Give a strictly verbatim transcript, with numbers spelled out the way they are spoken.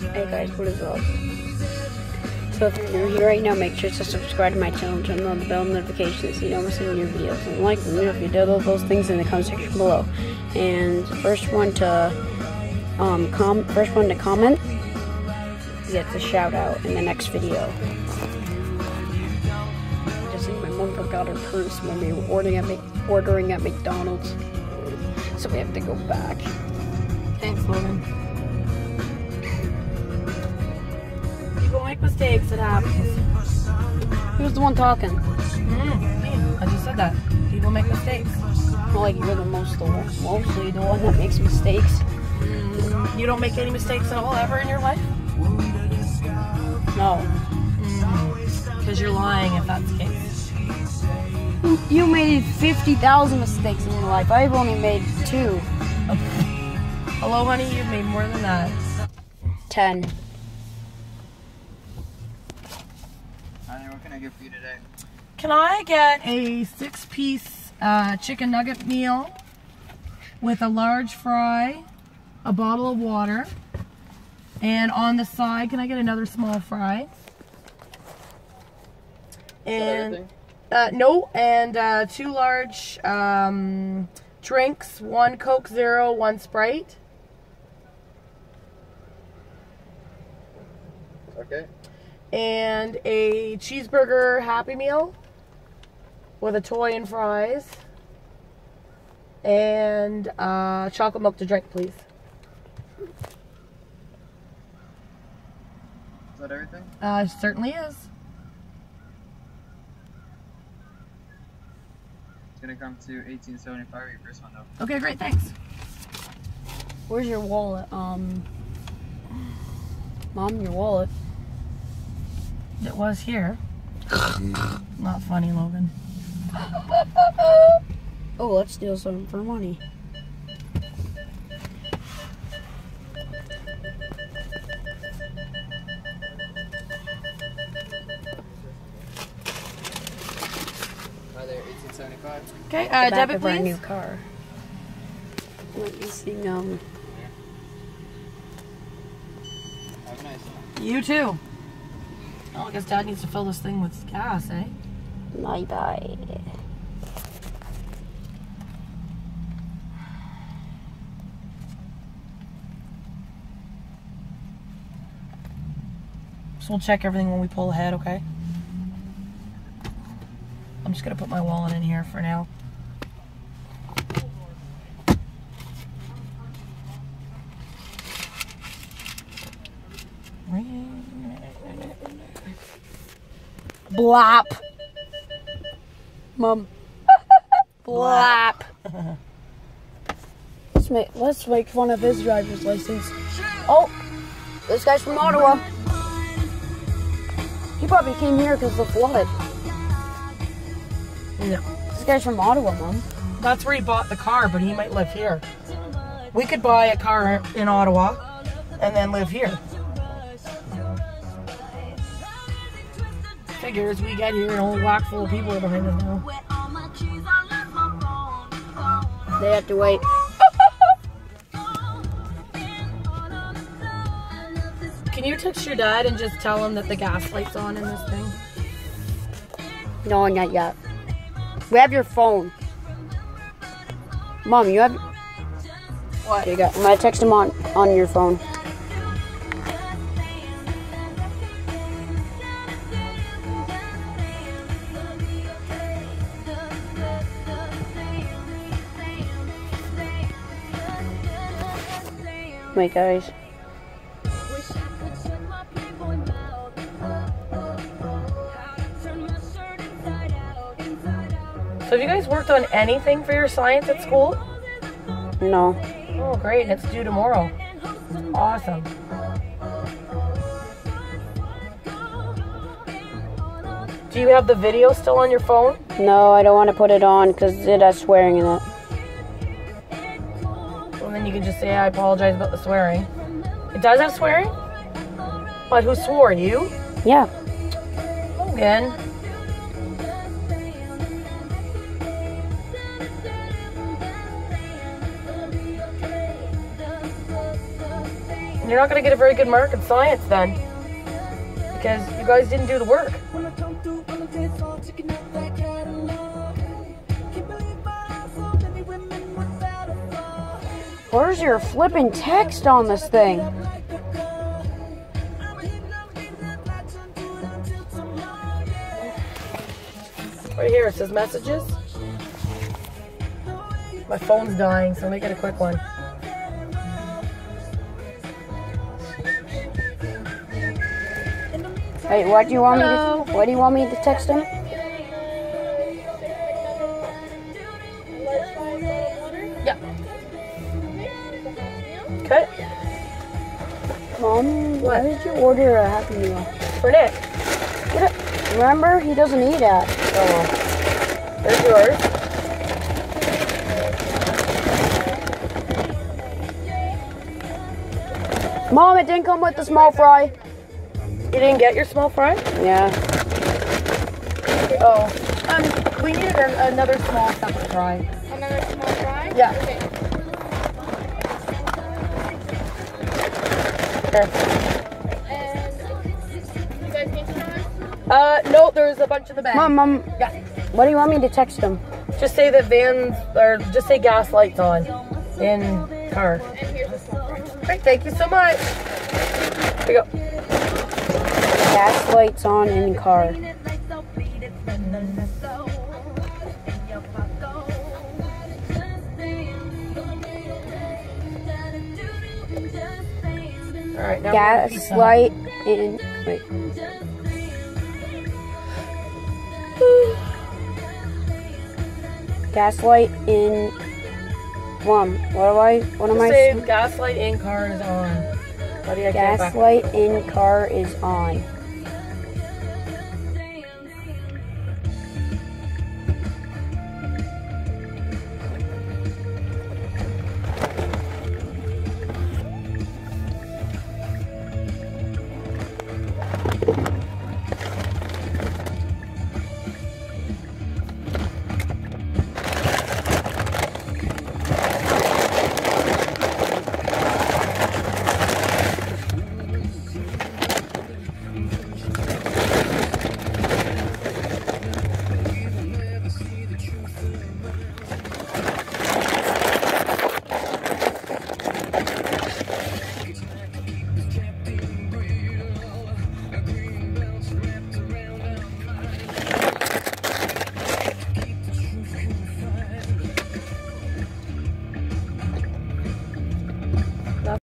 Hey guys, what is up? So if you're new here right now, make sure to subscribe to my channel, turn on the bell notifications so you don't miss any new videos. And like them if you did all those things in the comment section below. And first one to um com first one to comment gets a shout out in the next video. Just think my mom forgot her purse when we were ordering at Mc ordering at McDonald's. So we have to go back. Thanks, Logan. People make mistakes, it happens. Who's the one talking? Mm, I just said that. People make mistakes. Well, like you're the most, the one, mostly the one that makes mistakes. Mm, you don't make any mistakes at all ever in your life? No. Because mm, you're lying if that's the case. You made fifty thousand mistakes in your life. I've only made two. Hello, honey, you've made more than that. Ten. Honey, what can I get for you today? Can I get a six-piece uh, chicken nugget meal with a large fry, a bottle of water, and on the side, can I get another small fry? And uh, no, and uh, two large um, drinks, one Coke Zero, one Sprite. Okay. And a cheeseburger Happy Meal with a toy and fries. And uh, chocolate milk to drink, please. Is that everything? Uh, certainly is. It's gonna come to eighteen seventy-five your first one though. Okay, great, thanks. Where's your wallet? Um, Mom, your wallet. It was here. Not funny, Logan. Oh, let's steal some for money. Hi there, eighteen seventy-five. Okay, The uh, back debit, of our new please. car. Let me see. Um, Have a nice one. You too. Oh, I guess Dad needs to fill this thing with gas, eh? bye bye. So we'll check everything when we pull ahead, okay? I'm just gonna put my wallet in here for now. Blap. Mom. Blap. Let's make let's make fun of his driver's license. Oh, this guy's from Ottawa. He probably came here because of the flood. No. This guy's from Ottawa, Mom. That's where he bought the car, but he might live here. We could buy a car in Ottawa and then live here. Figures we get here, an old whack full of people are behind us now. They have to wait. Can you text your dad and just tell him that the gas light's on in this thing? No, not yet. We have your phone. Mom, you have. What? Okay, got. I'm gonna text him on on your phone. Wait, guys. So have you guys worked on anything for your science at school? No. Oh, great. It's due tomorrow. Awesome. Do you have the video still on your phone? No, I don't want to put it on because it has swearing in it. Well, then you can just say, I apologize about the swearing. It does have swearing? But who swore? You? Yeah. Logan. you're not going to get a very good mark in science then. Because you guys didn't do the work. Where's your flipping text on this thing? Right here, it says messages. My phone's dying, so make it a quick one. Wait, what do you want Hello. me to? What do you want me to text him? Yeah. Okay. Mom, What? why did you order a Happy Meal? For Nick. Get it. Remember, he doesn't eat that. Oh well. There's yours. Mom, it didn't come with the small fry. You didn't get your small fry? Yeah. Oh. Um, we needed a, another small separate fry. Another small fry? Yeah. Okay. Here. And you guys need fries? Uh, no, there's a bunch in the bag. Mom, Mom, Yeah. what do you want me to text him? Just say that vans, or just say gas lights on in car. And here's the small fry. Great, thank you so much. Here you go. Gas lights on in car. All right, now Gas we're light in. Wait. Gaslight in. Mom, what do I? What am Just I? say gas light in car is on. Buddy, I can't back. Gaslight in car is on.